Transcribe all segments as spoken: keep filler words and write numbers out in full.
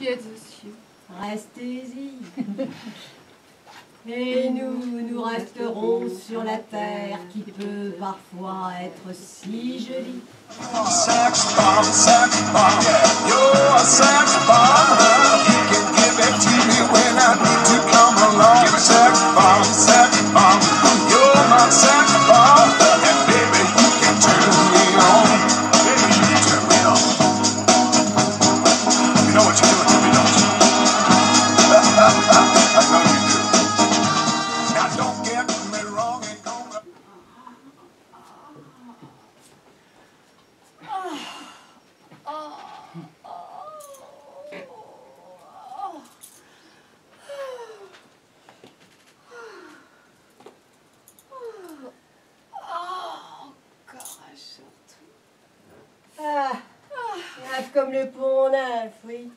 qui êtes aux cieux. Restez-y. Et nous, nous resterons sur la terre qui peut parfois être si jolie. Sex bomb, sex bomb, you're a sex bomb. You can give it to me when I need to come along. Sex bomb, sex bomb, you're my sex bomb. And baby, you can turn me on. Baby, you can turn me on. You know what you're doing to me, don't you? I know you do. Now don't get me wrong, ain't gonna... Ah, neuf comme le pont neuf, oui.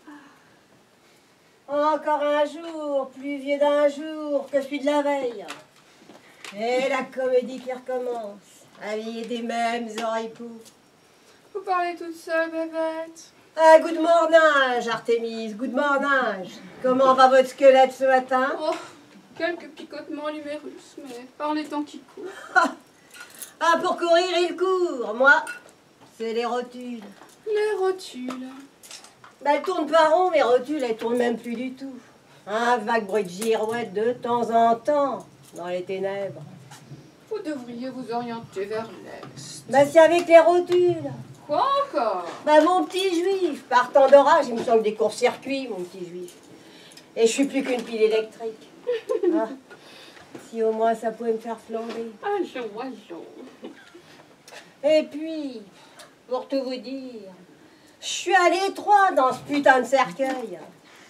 Encore un jour, plus vieux d'un jour que celui de la veille. Et la comédie qui recommence, habillée des mêmes oripeaux. Vous parlez toute seule, bébête. Ah, good morning, Artémise, good morning. Comment va votre squelette ce matin? Oh, quelques picotements l'humérus, mais par les temps qui courent. Ah, pour courir, il court. Moi, c'est les rotules. Les rotules. Bah, elles tournent pas rond, mes rotules, elles tournent même plus du tout. Un vague bruit de girouette de temps en temps, dans les ténèbres. Vous devriez vous orienter vers l'est. Bah, c'est avec les rotules. Quoi encore? Bah, mon petit juif, partant d'orage, il me semble des courts-circuits, mon petit juif. Et je suis plus qu'une pile électrique. Ah, si au moins ça pouvait me faire flamber. Allons, allons. Et puis, pour tout vous dire, je suis à l'étroit dans ce putain de cercueil.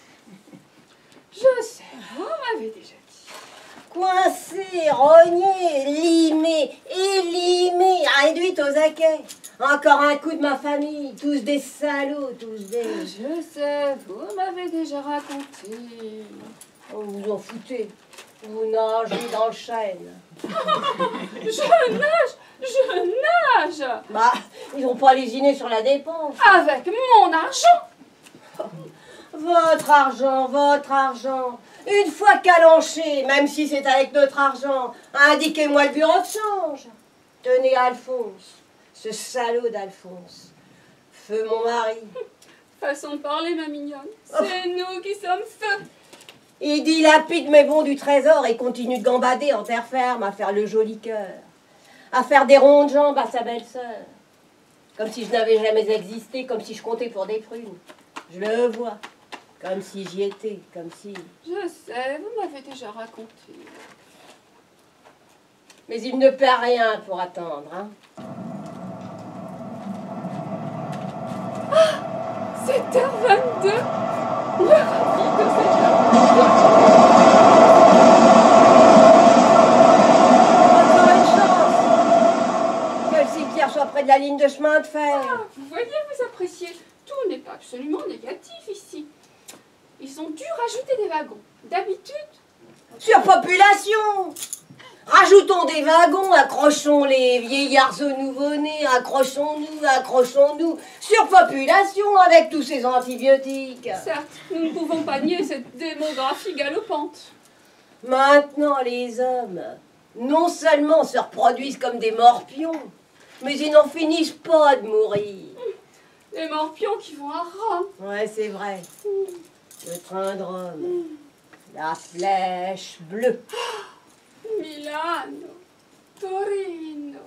Je sais, vous m'avez déjà dit. Coincée, rognée, limée, élimée, réduite aux acquets. Encore un coup de ma famille, tous des salauds, tous des... Je sais, vous m'avez déjà raconté. Oh, vous en foutez, vous nagez dans le chêne. Je nage, je nage. Bah, ils n'ont pas lésiné sur la dépense. Avec mon argent. Votre argent, votre argent. Une fois calanché, même si c'est avec notre argent, indiquez-moi le bureau de change. Tenez Alphonse, ce salaud d'Alphonse. Feu mon mari. Façon de parler, ma mignonne. C'est nous qui sommes feu. Il dilapide mes bons du trésor et continue de gambader en terre ferme à faire le joli cœur. À faire des ronds de jambes à sa belle-sœur. Comme si je n'avais jamais existé, comme si je comptais pour des prunes. Je le vois. Comme si j'y étais, comme si... Je sais, vous m'avez déjà raconté. Mais il ne perd rien pour attendre, hein. Ah, sept heures vingt-deux. Le rapide de sept heures Encore une chance que le cimetière soit près de la ligne de chemin de fer. Ah, vous voyez, vous appréciez. Tout n'est pas absolument négatif ici. Ils ont dû rajouter des wagons. D'habitude... Surpopulation! Rajoutons des wagons, accrochons les vieillards aux nouveau-nés, accrochons-nous, accrochons-nous. Surpopulation avec tous ces antibiotiques. Certes, nous ne pouvons pas nier cette démographie galopante. Maintenant, les hommes, non seulement se reproduisent comme des morpions, mais ils n'en finissent pas de mourir. Les morpions qui vont à Rome. Ouais, c'est vrai. Le train de Rome. La flèche bleue. Milano, Torino,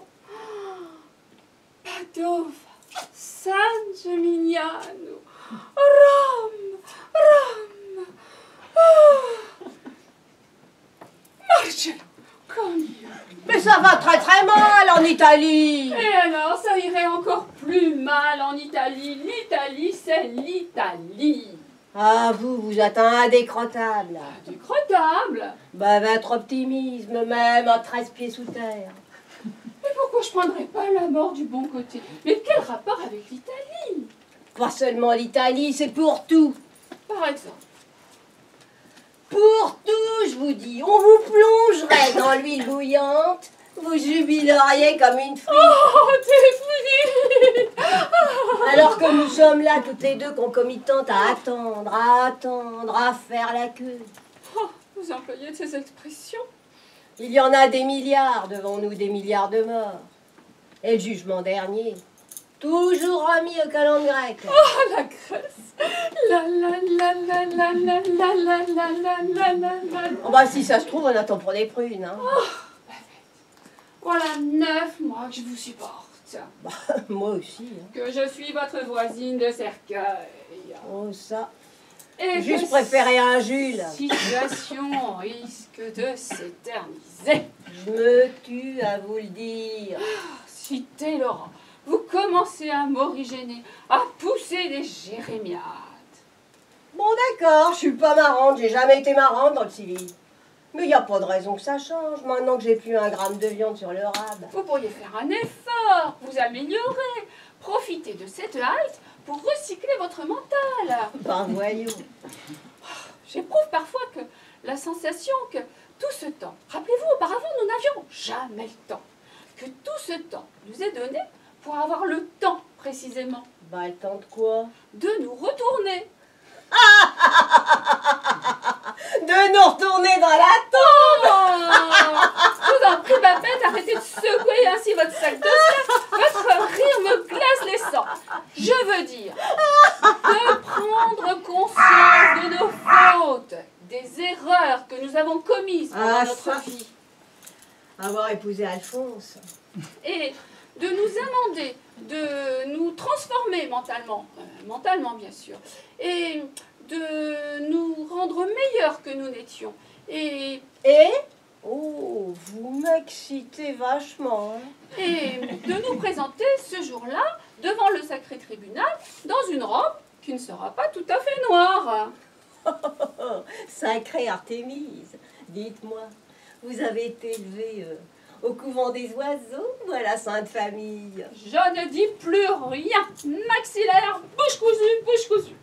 Padova, San Gimignano, Rome, Rome. Oh. Marcello, comme Mais ça va très très mal en Italie. Et alors, ça irait encore plus mal en Italie. L'Italie, c'est l'Italie. Ah, vous, vous êtes un indécrottable. Décrottable. Bah, votre optimisme, même à treize pieds sous terre. Mais pourquoi je prendrais pas la mort du bon côté? Mais quel rapport avec l'Italie? Pas seulement l'Italie, c'est pour tout. Par exemple. Pour tout, je vous dis. On vous plongerait dans l'huile bouillante, vous jubileriez comme une frite. Oh, t'es frite. Alors que nous sommes là, toutes les deux concomitantes, à attendre, à attendre, à faire la queue. Oh, vous employez de ces expressions? Il y en a des milliards devant nous, des milliards de morts. Et le jugement dernier, toujours remis au calendrier grec. Oh, la Grèce! La la la la la la la la la la la la la. Oh bah si ça se trouve, on attend pour des prunes. Hein. Oh, voilà neuf mois que je vous supporte. Bah, moi aussi. Hein. Que je suis votre voisine de cercueil. Oh ça. Et Juste que préférer un Jules. La situation risque de s'éterniser. Je me tue à vous le dire. Cité Laurent, vous commencez à m'originer, à pousser des jérémiades. Bon d'accord, je suis pas marrante, j'ai jamais été marrante dans le civil. Mais il n'y a pas de raison que ça change, maintenant que j'ai plus un gramme de viande sur le rab. Vous pourriez faire un effort, vous améliorer, profiter de cette halte pour recycler votre mental. Ben voyons. J'éprouve parfois que la sensation que tout ce temps, rappelez-vous, auparavant nous n'avions jamais le temps, que tout ce temps nous est donné pour avoir le temps précisément. Ben le temps de quoi? De nous retourner. De nous retourner dans la tombe. Oh, je vous en prie, Babette, arrêtez de secouer ainsi votre sac de sang. Votre rire me glace les sangs. Je veux dire, de prendre conscience de nos fautes, des erreurs que nous avons commises pendant Ah, notre ça. vie. Avoir épousé Alphonse. Et de nous amender, de nous transformer mentalement, euh, mentalement bien sûr, et de nous rendre meilleurs que nous n'étions. Et, Et oh, vous m'excitez vachement. Hein. et de nous présenter ce jour-là devant le sacré tribunal dans une robe qui ne sera pas tout à fait noire. Sacrée Artémise, dites-moi, vous avez été élevée euh, au couvent des oiseaux ou à la Sainte Famille? Je ne dis plus rien. Maxillaire, bouche cousue, bouche cousue.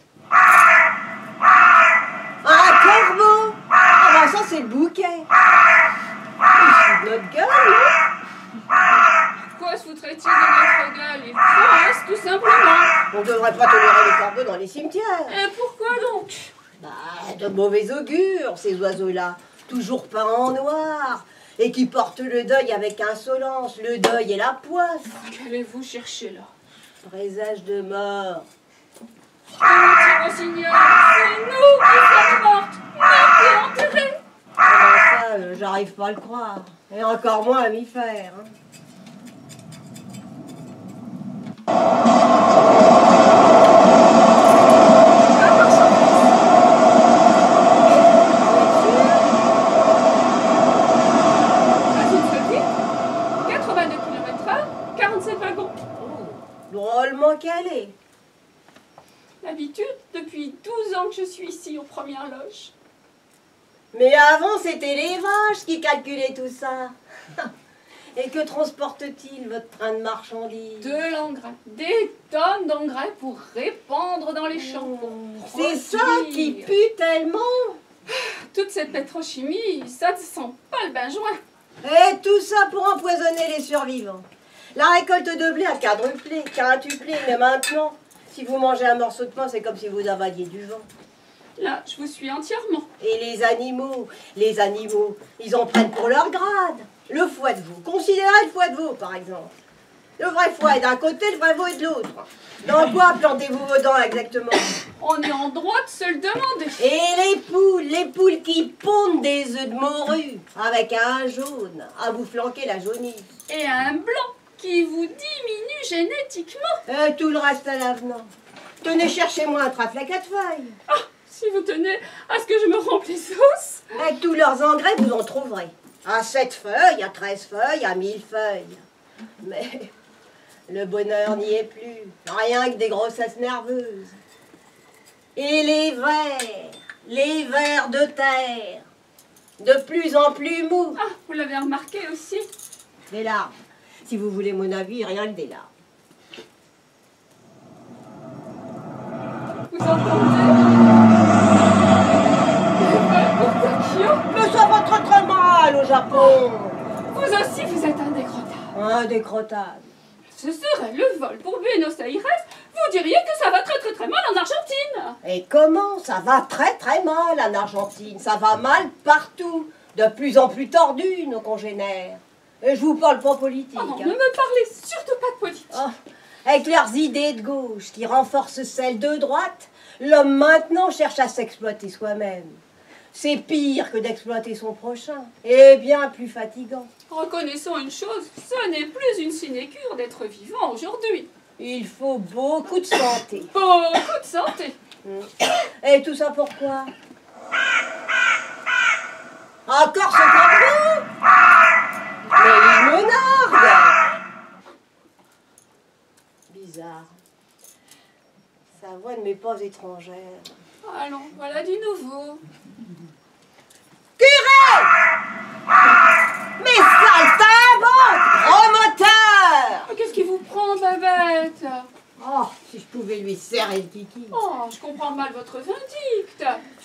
Un corbeau! Ah bah ça c'est le bouquet. Il se fout de notre gueule, hein? Pourquoi se foutrait-il de notre gueule? Il force, tout simplement. On devrait pas tolérer les corbeaux dans les cimetières. Et pourquoi donc? Bah, de mauvais augure, ces oiseaux-là. Toujours peints en noir. Et qui portent le deuil avec insolence. Le deuil et la poisse. Qu'allez-vous chercher là? Présage de mort. Petit rossignol, c'est nous qui sommes mortes, mortes et enterrées. Comment ça, euh, j'arrive pas à le croire. Et encore moins à m'y faire. Hein. À une petite, quatre-vingt-deux kilomètres heure, quarante-sept wagons. Oh, drôlement calé. L'habitude, depuis douze ans que je suis ici aux premières loges. Mais avant, c'était les vaches qui calculaient tout ça. Et que transporte-t-il, votre train de marchandises? De l'engrais, des tonnes d'engrais pour répandre dans les champs. pour C'est ça produire. qui pue tellement. Toute cette pétrochimie, ça ne sent pas le benjoin. Et tout ça pour empoisonner les survivants. La récolte de blé a quadruplé, quintuplé, mais maintenant, si vous mangez un morceau de pain, c'est comme si vous avaliez du vent. Là, je vous suis entièrement. Et les animaux, les animaux, ils en prennent pour leur grade. Le foie de veau, considérez le foie de veau par exemple. Le vrai foie est d'un côté, le vrai veau est de l'autre. Dans quoi plantez-vous vos dents exactement? On est en droit de se le demander. Et les poules, les poules qui pondent des œufs de morue avec un jaune à vous flanquer la jaunisse. Et un blanc qui vous diminue génétiquement. Et tout le reste à l'avenant. Tenez, cherchez-moi un trafle à quatre feuilles. Ah, si vous tenez à ce que je me remplisse os. Avec tous leurs engrais, vous en trouverez. À sept feuilles, à treize feuilles, à mille feuilles. Mais le bonheur n'y est plus. Rien que des grossesses nerveuses. Et les vers, les vers de terre, de plus en plus mous. Ah, vous l'avez remarqué aussi. Des larmes. Si vous voulez mon avis, rien que des larmes. Vous entendez? Pour Tokyo, Mais ça va très très mal au Japon. vous aussi vous êtes indécrottable. Indécrottable. Ce serait le vol pour Buenos Aires. Vous Vous diriez que ça va très très très mal en Argentine. Et comment? Ça va très très mal en Argentine. Ça va mal partout. De plus en plus tordus, nos congénères. Et je vous parle pas politique. Oh non, hein. ne me parlez surtout pas de politique. Oh, avec leurs idées de gauche qui renforcent celles de droite, l'homme maintenant cherche à s'exploiter soi-même. C'est pire que d'exploiter son prochain. Et bien plus fatigant. Reconnaissons une chose, ce n'est plus une sinécure d'être vivant aujourd'hui. Il faut beaucoup de santé. Beaucoup de santé. Et tout ça pourquoi? Encore ce corbeau? Mais il me nargue. Bizarre. Sa voix ne m'est pas étrangère. Allons, voilà du nouveau. Curé! Mais saltimbanque! Gros moteur! Mais qu'est-ce qui vous prend, Babette? Oh, si je pouvais lui serrer le kiki. Oh, je comprends mal votre vindicte.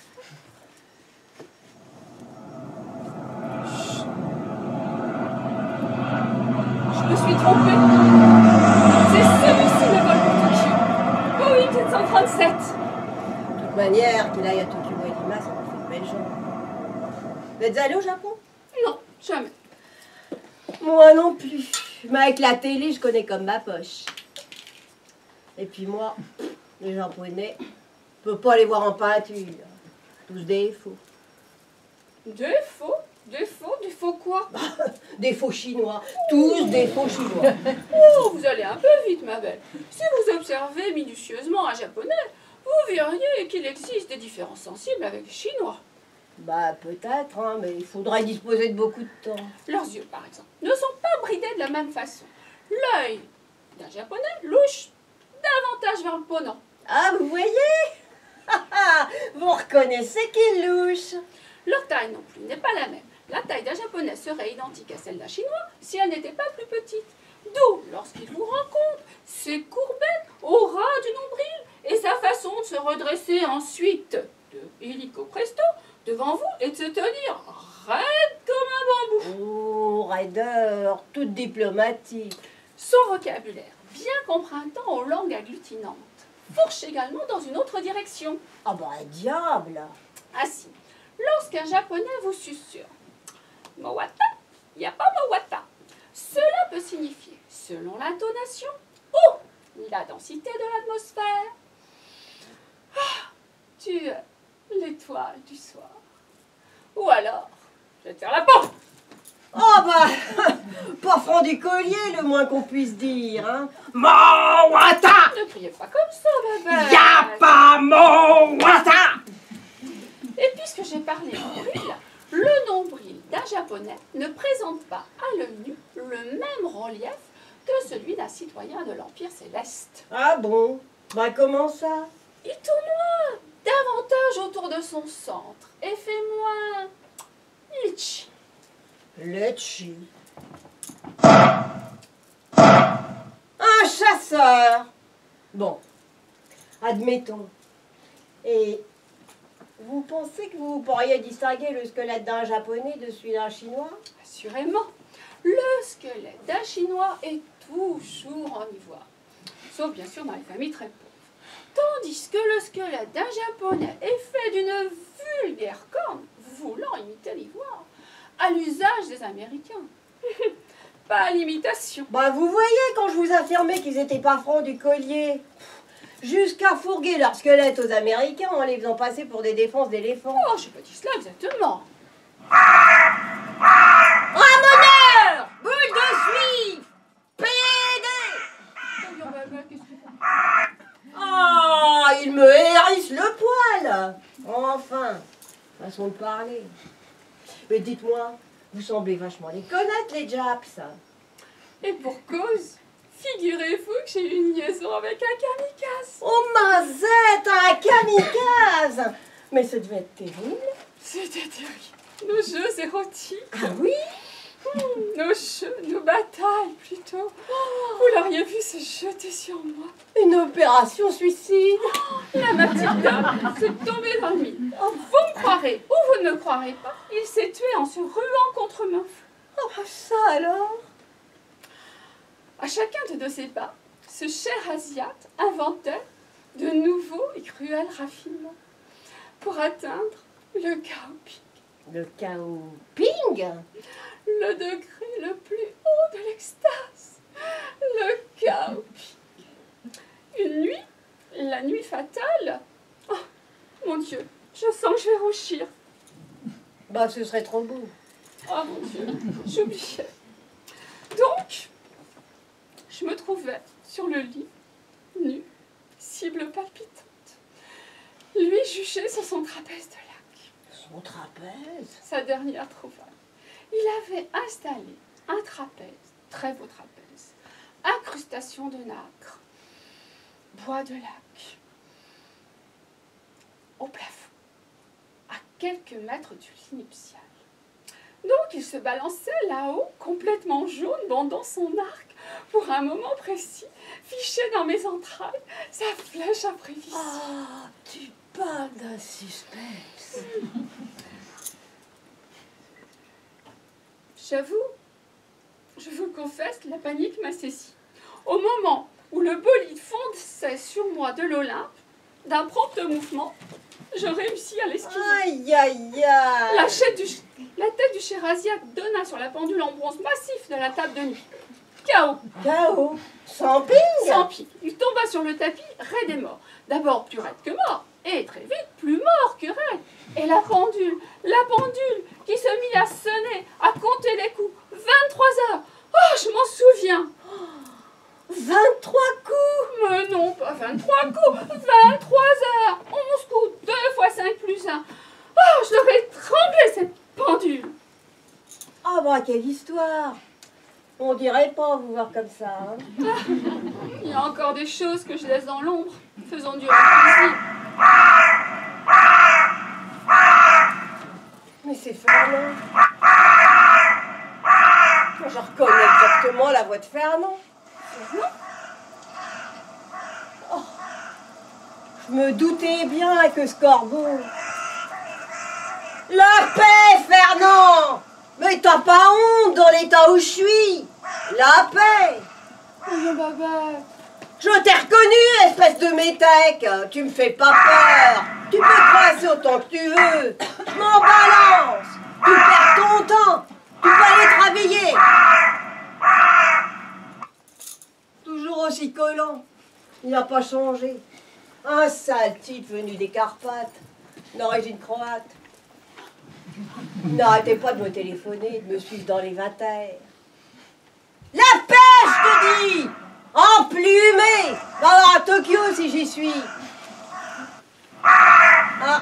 Je me suis trompée. C'est celui-ci le vol pour Tokyo. Boeing sept cent trente-sept. De toute manière, qu'il aille à Tokyo et Lima, ça me fait de belles gens. Vous êtes allé au Japon? Non, jamais. Moi non plus. Mais avec la télé, je connais comme ma poche. Et puis moi, les Japonais, je peux pas les voir en peinture. Tous des faux. Des faux? Des faux? Des faux quoi? Des faux chinois. Tous des faux chinois. Oh, vous allez un peu vite, ma belle. Si vous observez minutieusement un japonais, vous verriez qu'il existe des différences sensibles avec les chinois. Bah peut-être, hein, mais il faudrait disposer de beaucoup de temps. Leurs yeux, par exemple, ne sont pas bridés de la même façon. L'œil d'un japonais louche davantage vers le ponant. Ah, vous voyez? Vous reconnaissez qu'il louche. Leur taille non plus n'est pas la même. La taille d'un japonais serait identique à celle d'un chinois si elle n'était pas plus petite. D'où, lorsqu'il vous rencontre, ses courbettes au ras du nombril et sa façon de se redresser ensuite de illico presto devant vous et de se tenir raide comme un bambou. Oh, raideur, toute diplomatique. Son vocabulaire, bien qu'empruntant aux langues agglutinantes, fourche également dans une autre direction. Ah bah diable. Ainsi, lorsqu'un japonais vous susurre « Mowata », il n'y a pas « Mowata ». Cela peut signifier, selon l'intonation, ou la densité de l'atmosphère. Ah, tu es l'étoile du soir. Ou alors, je tire la porte. Oh bah, pas franc du collier, le moins qu'on puisse dire, hein. Mowata! Ne criez pas comme ça, bébé. Y'a pas Mowata! Et puisque j'ai parlé nombril, le nombril d'un japonais ne présente pas à l'œil nu le même relief que celui d'un citoyen de l'Empire céleste. Ah bon? Bah comment ça? Il tournoie davantage autour de son centre et fait moins litchi. Litchi. Un chasseur. Bon, admettons. Et vous pensez que vous pourriez distinguer le squelette d'un japonais de celui d'un chinois? Assurément, le squelette d'un chinois est toujours en ivoire, sauf bien sûr dans les familles très pauvres. Tandis que le squelette d'un japonais est fait d'une vulgaire corne, voulant imiter l'ivoire, à l'usage des Américains. Pas l'imitation. Bah vous voyez quand je vous affirmais qu'ils étaient pas francs du collier. Jusqu'à fourguer leur squelette aux Américains en les faisant passer pour des défenses d'éléphants. Oh, je n'ai pas dit cela exactement. Ramoneur! Boule de suif! P D! Voyons, bébé, qu'est-ce que- Ah, il me hérisse le poil! Enfin, façon de parler. Mais dites-moi, vous semblez vachement les connaître, les Japs. Et pour cause, figurez-vous que j'ai eu une liaison avec un kamikaze. Oh, mazette, un kamikaze! Mais ça devait être terrible. C'était terrible. Nos jeux érotiques. Ah oui? Hmm, nos jeux, nos batailles plutôt. Vous l'auriez vu se jeter sur moi. Une opération suicide. Là, ma petite dame, c'est tombé dans le mille. Vous me croirez ou vous ne me croirez pas, il s'est tué en se ruant contre mon feu. Oh, ça alors? À chacun de nos ébats, ce cher Asiate inventait de nouveaux et cruels raffinements pour atteindre le chaos, Le camping? le degré le plus haut de l'extase, le chaos. Une nuit, la nuit fatale. Oh, mon Dieu, je sens que je vais rougir. Bah, ce serait trop beau. Oh mon Dieu, j'oubliais. Donc, je me trouvais sur le lit, nu, cible palpitante. Lui juché sur son trapèze de lac. Son trapèze? Sa dernière trouvaille. Il avait installé un trapèze, très beau trapèze, incrustation de nacre, bois de lac, au plafond, à quelques mètres du lit nuptial. Donc il se balançait là-haut, complètement jaune, bandant son arc, pour un moment précis, fiché dans mes entrailles, sa flèche à prévision. Ah, tu parles d'un suspense. J'avoue, je vous le confesse, la panique m'a saisi. Au moment où le bolide fonçait sur moi de l'Olympe, d'un prompt mouvement, je réussis à l'esquiver. Aïe, aïe, aïe. La, tête du, la tête du cher Asiate donna sur la pendule en bronze massif de la table de nuit. K O. K O. Sans ping? Sans ping. Il tomba sur le tapis, raide et mort. D'abord plus raide que mort, et très vite plus mort que raide. Et la pendule, la pendule, qui se mit à sonner, à compter les coups. vingt-trois heures. Oh, je m'en souviens. vingt-trois coups? Mais non, pas vingt-trois coups. vingt-trois heures. onze coups. deux fois cinq plus un. Oh, je l'aurais tremblé, cette pendule. Ah bah, quelle histoire. On dirait pas vous voir comme ça. Hein. Il y a encore des choses que je laisse dans l'ombre. Faisons durer le plaisir. Mais c'est Fernand. Je reconnais exactement la voix de Fernand. Fernand? Oh. Je me doutais bien que ce corbeau... La paix, Fernand! Mais t'as pas honte dans l'état où je suis! La paix! Oh, baba. Je t'ai reconnu, espèce de métèque! Tu me fais pas peur! Tu peux crasser autant que tu veux! Je m'en balance! Tu perds ton temps! Tu peux aller travailler! Toujours aussi collant. Il n'a pas changé. Un sale type venu des Carpates, d'origine croate. N'arrêtez pas de me téléphoner, de me suivre dans les vingtaires. La paix, je te dis! Emplumé! Va voir à Tokyo si j'y suis. Ah.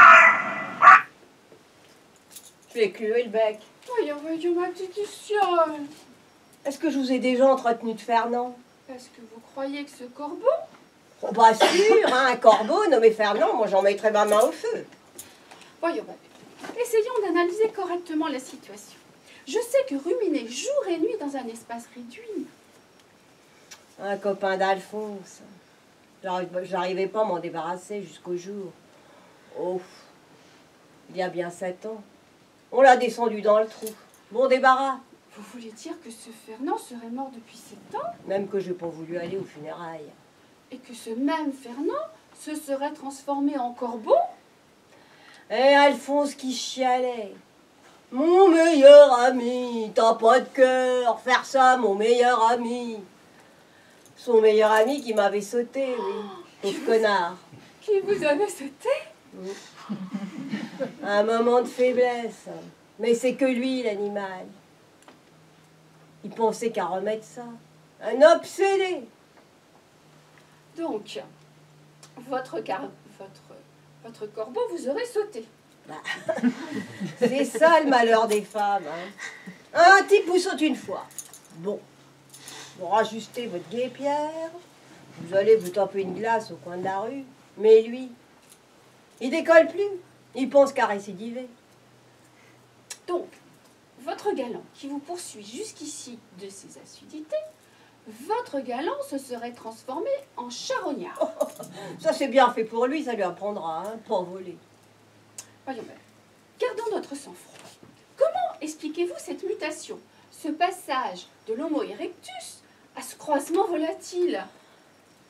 Je vais clouer le bec. Voyons, voyons, ma petite Luciole. Est-ce que je vous ai déjà entretenu de Fernand? Est-ce que vous croyez que ce corbeau... Oh, bah sûr, hein, un corbeau nommé Fernand, moi j'en mettrais ma main au feu. Voyons, baba. Essayons d'analyser correctement la situation. Je sais que ruminer jour et nuit dans un espace réduit... Un copain d'Alphonse. J'arrivais pas à m'en débarrasser jusqu'au jour. Oh, il y a bien sept ans. On l'a descendu dans le trou. Bon débarras. Vous voulez dire que ce Fernand serait mort depuis sept ans? Même que j'ai pas voulu aller aux funérailles. Et que ce même Fernand se serait transformé en corbeau? Et Alphonse qui chialait. Mon meilleur ami, t'as pas de cœur, faire ça, mon meilleur ami. Son meilleur ami qui m'avait sauté, oui. Pauvre connard. Qui vous avait sauté? Oui. Un moment de faiblesse. Mais c'est que lui, l'animal. Il pensait qu'à remettre ça. Un obsédé. Donc, votre, car... votre... votre corbeau vous aurait sauté. Bah, c'est ça le malheur des femmes. Hein. Un type vous saute une fois. Bon. Vous rajustez votre guêpière. Vous allez vous taper une glace au coin de la rue. Mais lui, il décolle plus. Il pense qu'à récidiver. Donc, votre galant qui vous poursuit jusqu'ici de ses assiduités, votre galant se serait transformé en charognard. Oh, ça c'est bien fait pour lui, ça lui apprendra, hein, pas voler. Voyons bien. Gardons notre sang-froid. Comment expliquez-vous cette mutation, ce passage de l'Homo erectus à ce croisement volatile?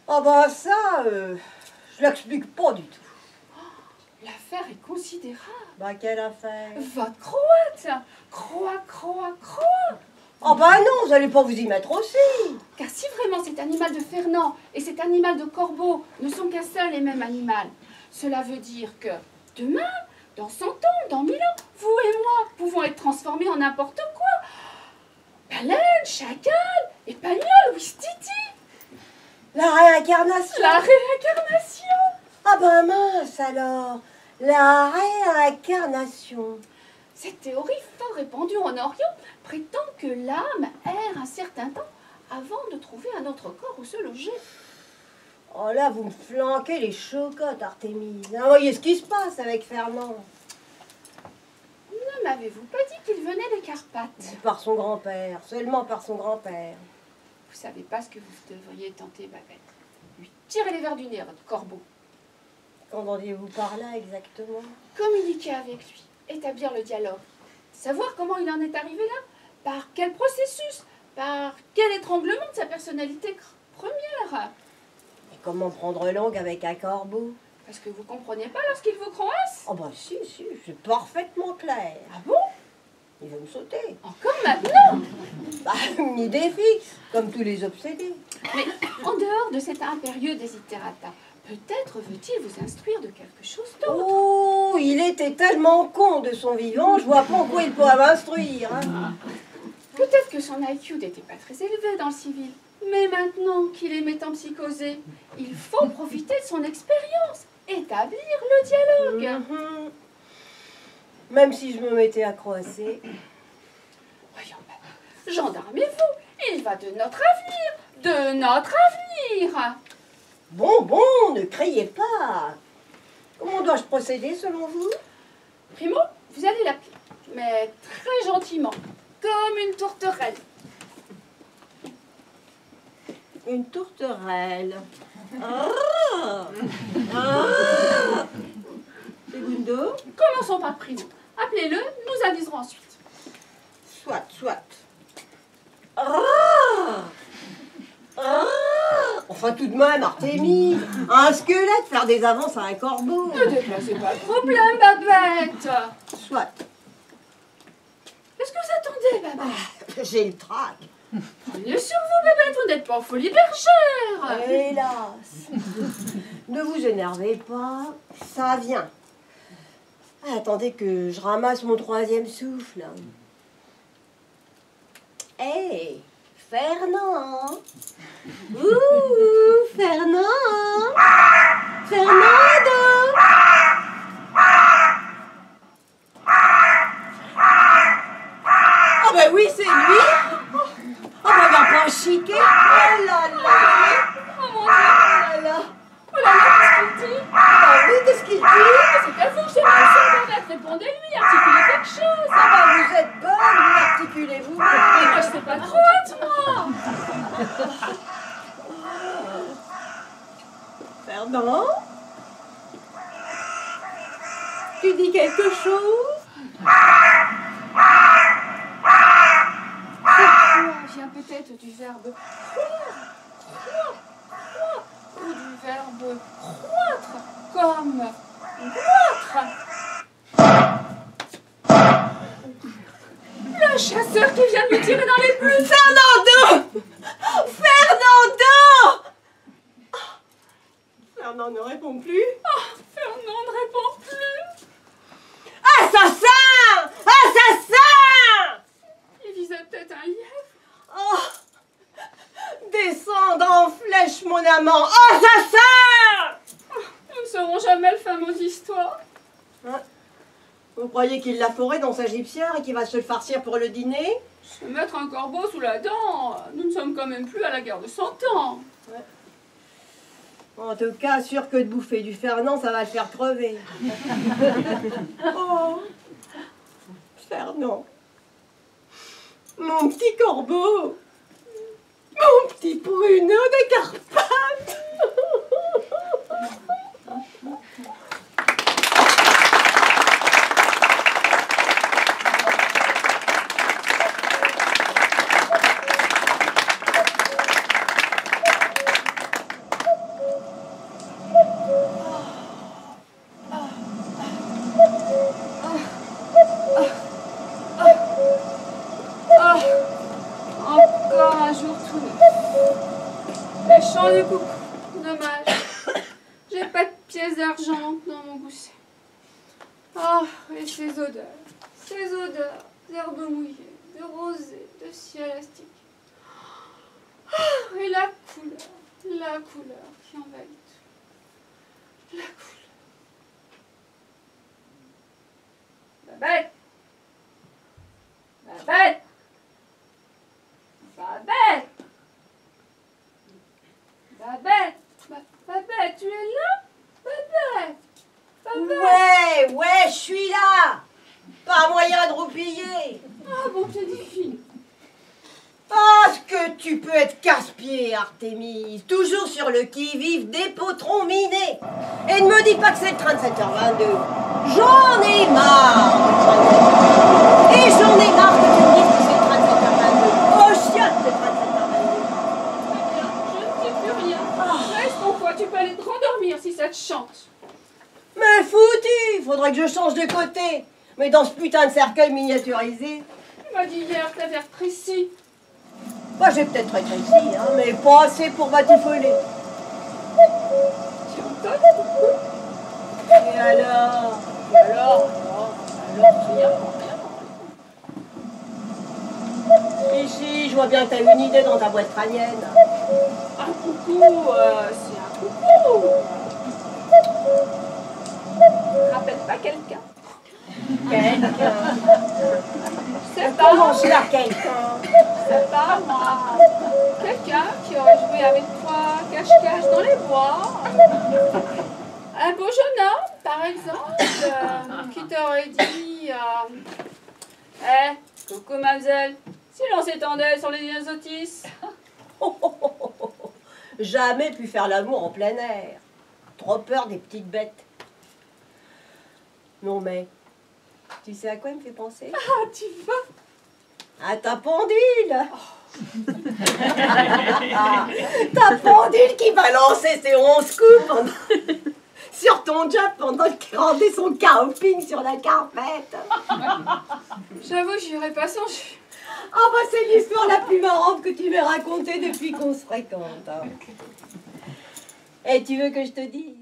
Ah bah ça, euh, je l'explique pas du tout. L'affaire est considérable. Bah quelle affaire? Votre croate. Croix, croix, croix. Ah bah non, vous allez pas vous y mettre aussi. Car si vraiment cet animal de Fernand et cet animal de Corbeau ne sont qu'un seul et même animal, cela veut dire que demain, dans cent ans, dans mille ans, vous et moi pouvons être transformés en n'importe quoi. Baleine, chacal, épagnol, ouistiti. La réincarnation. La réincarnation. Ah bah mince alors, la réincarnation. Cette théorie fort répandue en Orient prétend que l'âme erre un certain temps avant de trouver un autre corps où se loger. Oh là, vous me flanquez les chocottes, Artémise. Hein, voyez ce qui se passe avec Fernand. Ne m'avez-vous pas dit qu'il venait des Carpates? Par son grand-père, seulement par son grand-père. Vous savez pas ce que vous devriez tenter, Babette. Lui tirer les vers du nez à votre corbeau. Qu'entendez-vous par là exactement? Communiquer avec lui, établir le dialogue. Savoir comment il en est arrivé là. Par quel processus? Par quel étranglement de sa personnalité première? Et comment prendre langue avec un corbeau? Parce que vous comprenez pas lorsqu'il vous croasse? Oh bah si, si, c'est parfaitement clair. Ah bon? Il veut me sauter. Encore maintenant? Bah, une idée fixe, comme tous les obsédés. Mais en dehors de cet impérieux desiderata, peut-être veut-il vous instruire de quelque chose d'autre? Oh, il était tellement con de son vivant, je vois pas en quoi il pourrait m'instruire. Hein. Peut-être que son I Q n'était pas très élevé dans le civil. Mais maintenant qu'il est métempsychosé, il faut profiter de son expérience, établir le dialogue. Mm-hmm. Même si je me mettais à croasser. Voyons, ben, gendarmez-vous, il va de notre avenir, de notre avenir. Bon, bon, ne criez pas. Comment dois-je procéder selon vous? Primo, vous allez l'appeler, mais très gentiment, comme une tourterelle. Une tourterelle. Ah, ah. Segundo. Commençons par Primo. Appelez-le, nous aviserons ensuite. Soit, soit. Ah, ah. Enfin, tout de même, Artémise, un squelette faire des avances à un corbeau. Ne déplacez pas le problème, Babette. Soit. Qu'est-ce que vous attendez, Babette? Ah, j'ai le trac. Prenez sur vous, Babette, vous n'êtes pas en folie bergère. Hélas. Ne vous énervez pas, ça vient. Ah, attendez que je ramasse mon troisième souffle. Hé, hey, Fernand. Ouh, Fernand. Fernando. Ah ben oui, c'est lui. Oh ben, va pas chiquer. Oh là là. Oh mon Dieu. Oh là là. Oh là là, qu'est-ce qu'il dit? Ah oui, qu'est-ce qu'il dit? C'est à vous que j'ai pensé, Babette. Répondez-lui, articulez quelque chose. Ah bah vous êtes bonne, vous articulez-vous. Mais moi, je sais pas croate, moi. Fernand, tu dis quelque chose? Cette voix vient peut-être du verbe croire, croire, croire, ou du verbe croître, comme croître. Le chasseur qui vient de lui tirer dans les plumes. Fernando! Fernando! Fernand ne répond plus. Oh, Fernand ne répond plus. Assassin! Assassin! Il visait peut-être un lièvre. Oh! Descendre en flèche, mon amant! Assassin! Oh, nous ne saurons jamais le fin mot d'histoire. Hein? Vous croyez qu'il l'a foré dans sa gibecière et qu'il va se le farcir pour le dîner? Se mettre un corbeau sous la dent, nous ne sommes quand même plus à la guerre de cent ans. Ouais. En tout cas, sûr que de bouffer du Fernand, ça va le faire crever. Oh, Fernand, mon petit corbeau, mon petit pruneau des Carpates. Les chants de coucou. Dommage. J'ai pas de pièces d'argent dans mon gousset. Ah, et ces odeurs. Ces odeurs d'herbes mouillées, de rosée, de ciel élastique. Ah, et la couleur. La couleur qui envahit tout. La couleur. Babette! Babette! Babette! Babette! Ba- Babette, tu es là? Babette! Babette! Ouais, ouais, je suis là. Pas moyen de roupiller. Ah, bon pied du fil. Ah, ce que tu peux être casse-pied, Artémise. Toujours sur le qui-vive des potrons minés. Et ne me dis pas que c'est le train de sept heures vingt-deux. J'en ai marre du train de sept heures vingt-deux. Et j'en ai marre que tu me dises que c'est le train de sept heures vingt-deux. Oh, chiotte, le train de sept heures vingt-deux. Très bien, je ne dis plus rien. Reste en foi, tu peux aller te rendormir si ça te chante. Mais foutu, faudrait que je change de côté. Mais dans ce putain de cercueil miniaturisé, Tu m'as dit hier que t'avais rétréci. bah j'ai peut-être rétréci, hein, mais pas assez pour batifoler. Tu entends? Et alors Et alors? Alors, alors, rien, rien. Ici, je vois bien que t'as une idée dans ta boîte crânienne. Un coucou, euh, c'est un coucou. Rappelle pas quelqu'un. Quelqu'un. C'est Comment pas, cela, quelqu'un? c'est pas moi. Quelqu'un qui aurait joué avec toi cache-cache dans les bois. Un beau jeune homme, par exemple, euh, qui t'aurait dit euh, Eh, coucou mademoiselle, si l'on s'étendait sur les azotis. Oh, oh, oh, oh, oh. Jamais pu faire l'amour en plein air. Trop peur des petites bêtes. Non mais, tu sais à quoi il me fait penser? Ah, tu vas. À ta pendule. Ta pendule qui balançait ses onze coups pendant- sur ton job pendant qu'il rendait son camping sur la carpette. J'avoue, j'y aurais pas songé. Ah bah c'est l'histoire la plus marrante que tu m'aies racontée depuis qu'on se fréquente. Hein. Et tu veux que je te dise?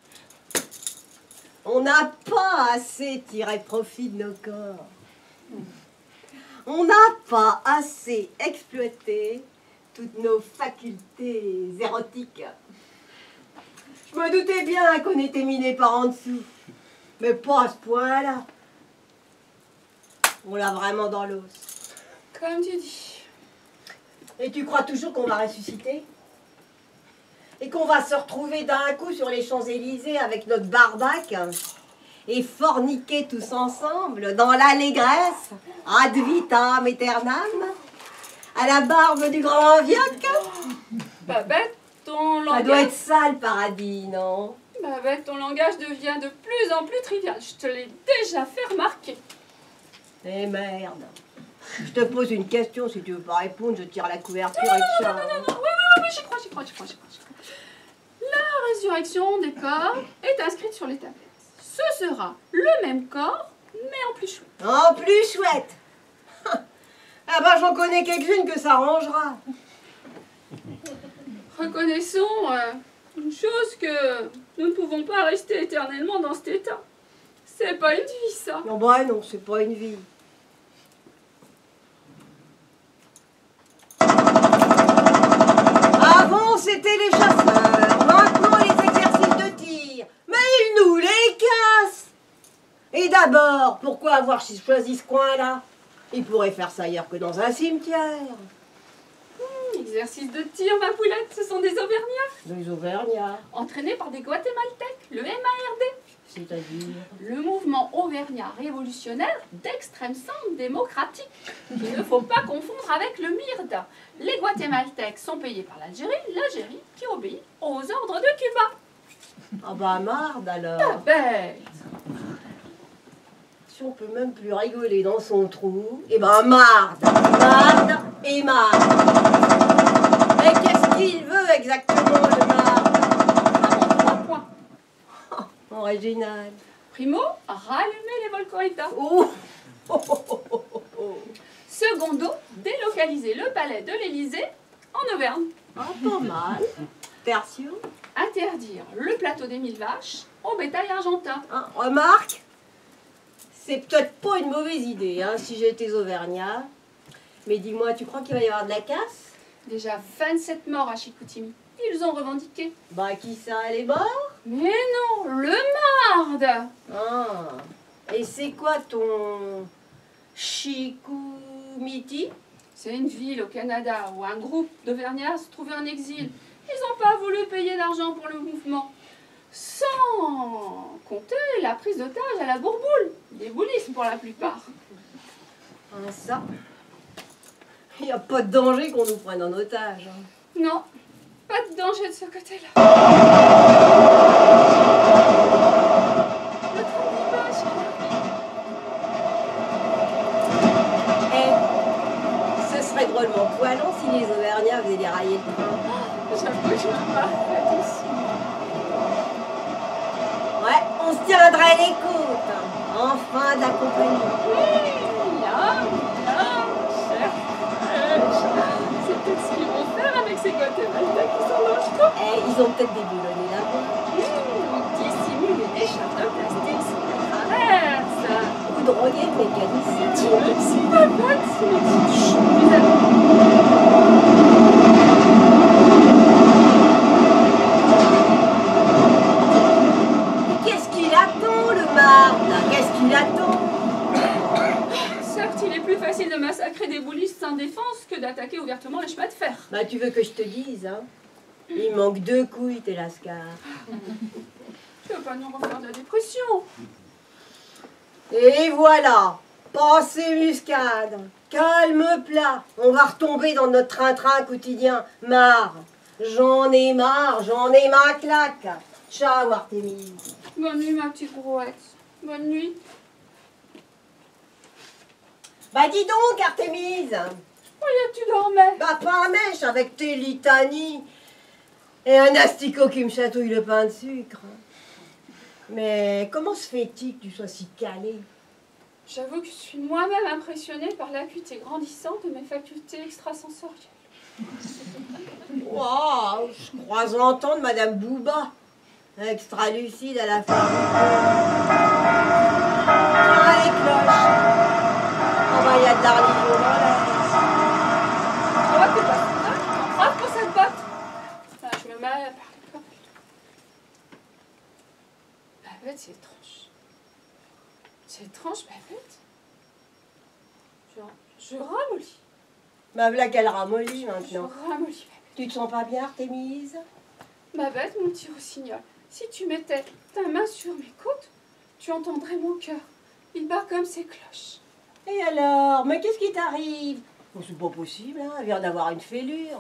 On n'a pas assez tiré profit de nos corps. On n'a pas assez exploité toutes nos facultés érotiques. Je me doutais bien qu'on était minés par en dessous. Mais pas à ce point-là. On l'a vraiment dans l'os. Comme tu dis. Et tu crois toujours qu'on va ressusciter? Et qu'on va se retrouver d'un coup sur les Champs-Élysées avec notre barbac et forniquer tous ensemble dans l'allégresse ad vitam aeternam à la barbe du grand Vioque? Babette, ton Ça doit langage... être ça le paradis, non? Babette, ton langage devient de plus en plus trivial. Je te l'ai déjà fait remarquer. Eh merde. Je te pose une question, si tu veux pas répondre, je tire la couverture et te charge. Non, oui, oui, oui, oui, j'y crois, j'y crois, j'y crois, j'y crois, j'y crois. La résurrection des corps est inscrite sur les tablettes. Ce sera le même corps, mais en plus chouette. En plus chouette. Ah bah j'en connais quelques-unes que ça arrangera. Reconnaissons euh, une chose que nous ne pouvons pas rester éternellement dans cet état. C'est pas une vie, ça. Non bah non, c'est pas une vie. Avant c'était les chasseurs, maintenant les exercices de tir. Mais ils nous les cassent. Et d'abord, pourquoi avoir choisi ce coin-là? Ils pourraient faire ça ailleurs que dans un cimetière. Exercice de tir, ma poulette, ce sont des Auvergnats. Les Auvergnats, Entraînés par des Guatémaltèques, le M A R D. c'est-à-dire... Le mouvement auvergnat révolutionnaire d'extrême centre démocratique, qu'il ne faut pas confondre avec le M I R D. Les Guatémaltèques sont payés par l'Algérie, l'Algérie qui obéit aux ordres de Cuba. Ah bah marde alors. Ta bête! Si on peut même plus rigoler dans son trou, et ben marde, marde et marde. Mais qu'est-ce qu'il veut exactement le marde? Ah bon, trois points. Original. Primo, rallumer les volcans États. Oh. Oh, oh, oh, oh, oh. Secondo, délocaliser le palais de l'Élysée en Auvergne. Ah, pas mal. Tertio. Interdire le plateau des mille vaches au bétail argentin. Hein, remarque, c'est peut-être pas une mauvaise idée, hein, si j'étais auvergnat. Mais dis-moi, tu crois qu'il va y avoir de la casse? Déjà vingt-sept morts à Chicoutimi. Ils ont revendiqué. Bah, qui ça, les morts? Mais non, le marde. Ah. Et c'est quoi ton Chicoumiti? C'est une ville au Canada où un groupe d'Auvergnats se trouvait en exil. Ils n'ont pas voulu payer d'argent pour le mouvement. Sans compter la prise d'otage à la bourboule. Des boulistes pour la plupart. Ah, ça. Il n'y a pas de danger qu'on nous prenne en otage. Hein. Non, pas de danger de ce côté-là. Le train d'image. Eh, ce serait drôlement poilant si les Auvergnats faisaient dérailler le train. J'avoue que je ne pas fait ici. Ouais, on se tiendrait les côtes. Enfin de la compagnie. Miam, miam, cher fraîche. C'est peut-être ce qu'ils vont faire avec ces Guatémaltais qui sont dans le trou. Eh, ils ont peut-être déboulonné là-bas. Mmh, dissimuler des chattes de plastique sous la traverse. Ou droguer de mécaniciens. Tu me dis la bonne, c'est Qu'est-ce qu'il attend, le marde? Qu'est-ce qu'il attend? Certes, il est plus facile de massacrer des boulistes sans défense que d'attaquer ouvertement les chemins de fer. Bah, tu veux que je te dise, hein? Il manque deux couilles, tes lascars. Tu vas pas nous refaire de la dépression. Et voilà, passé muscade, calme plat. On va retomber dans notre train-train quotidien. Marre, j'en ai marre, j'en ai ma claque. Ciao, Artémise. Bonne nuit, ma petite brouette. Bonne nuit. Bah dis donc, Artémise. Croyais que tu dormais. Bah pas un mèche avec tes litanies. Et un asticot qui me chatouille le pain de sucre. Mais comment se fait-il que tu sois si calé? J'avoue que je suis moi-même impressionnée par l'acuité grandissante de mes facultés extrasensorielles. Waouh, je crois entendre Madame Bouba, extra lucide à la fin. Ah, les cloches. Oh bah, il y a de la religion dans l'air. Tu vois que t'es pas content? Grave pour cette botte. Ah, je me mets à parler comme elle. Babette, c'est étrange. C'est étrange, Babette. Je, je ramollis. Bah voilà qu'elle ramollit Je maintenant. ramollis, Babette. Tu te sens pas bien, Artémise? Babette, mon petit rossignol, si tu mettais ta main sur mes côtes, tu entendrais mon cœur. Il bat comme ses cloches. Et alors? Mais qu'est-ce qui t'arrive? Oh, c'est pas possible, hein, elle vient d'avoir une fêlure.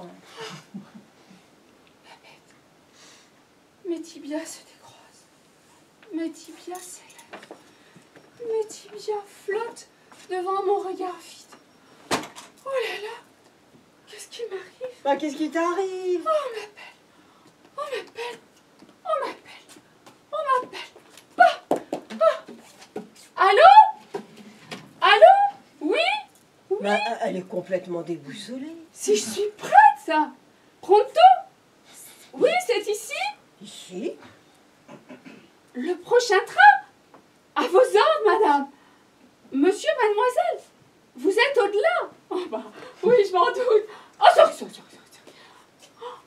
Babette, mes tibias se décroisent. Mes tibias s'élèvent. Mes tibias flottent devant mon regard vide. Oh là là, qu'est-ce qui m'arrive? Bah qu'est-ce qui t'arrive? Oh, on m'appelle, on m'appelle, on m'appelle, on m'appelle. Ah, ah. Allô? Allô? Oui? Oui? Bah elle est complètement déboussolée. Si je suis prête, ça. Pronto? Oui, c'est ici? Ici? Le prochain train? À vos ordres, madame. Monsieur, mademoiselle, vous êtes au-delà. Oh bah, oui, je m'en doute. Oh, sorry, sorry, sorry, sorry. Oh.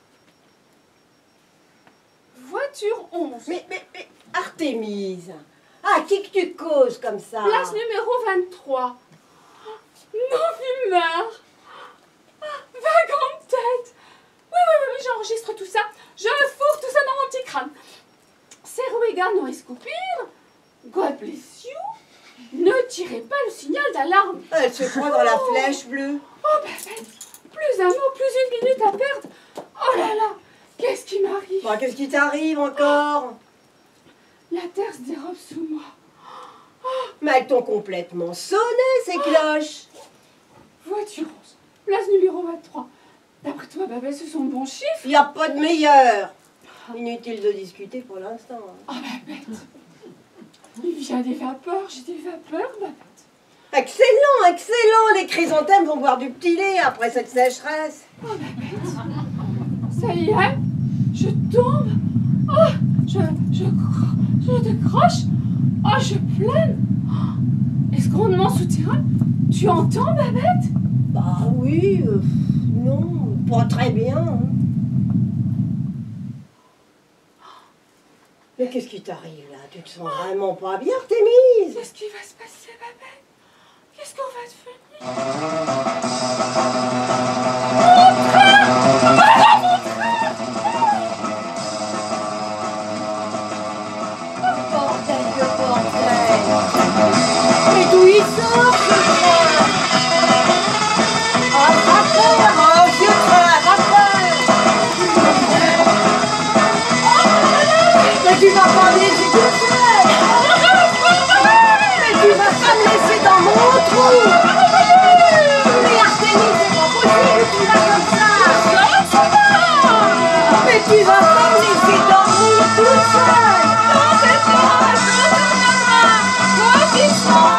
Voiture onze. Mais, mais, mais, Artémise, à qui que tu causes comme ça? Place numéro vingt-trois. Non-fumeur. Wagon de tête. Oui, oui, oui, j'enregistre tout ça. Je fourre tout ça dans mon petit crâne. Seruega no escupir. God bless you. Ne tirez pas le signal d'alarme. Elle se prend dans la flèche bleue. Oh, Babette, plus un mot, plus une minute à perdre. Oh là là, qu'est-ce qui m'arrive? Bah, qu'est-ce qui t'arrive encore? La terre se dérobe sous moi. Mais elles t'ont complètement sonné, ces cloches. Voiture onze, place numéro vingt-trois. D'après toi, Babette, ce sont de bons chiffres? Il n'y a pas de meilleur. Inutile de discuter pour l'instant. Oh, Babette, il y a des vapeurs, j'ai des vapeurs, Babette. Excellent, excellent. Les chrysanthèmes vont boire du petit lait après cette sécheresse. Oh, Babette, Ça y est, je tombe. Oh, je, je, je décroche. Oh, je plane. Oh, est-ce grondement souterrain? Tu entends, Babette? Bah oui, euh, non, pas très bien. Hein. Mais qu'est-ce qui t'arrive là? Tu te sens vraiment pas bien, Artémise? Qu'est-ce qui va se passer, Babette? Qu'est-ce qu'on va devenir? Bordel de bordel! Mais d'où il sort ce train? Un vapeur, un vieux train à vapeur! Mais tu vas pas me laisser tout seul! Mais tu vas pas me laisser dans mon trou! Mais Artémis, c'est pas possible, tu vas comme ça! Mais tu vas pas me laisser dormir toute seule! Non, c'est pas, non, c'est pas, moi, moi,